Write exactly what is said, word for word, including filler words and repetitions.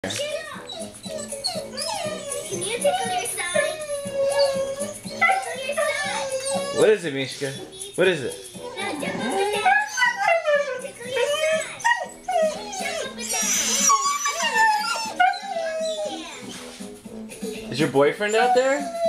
Can you tickle your side? Tickle your side. What is it, Mishka? What is it? Now jump up and down. Tickle your side. Jump up and down. Yeah. Is your boyfriend out there?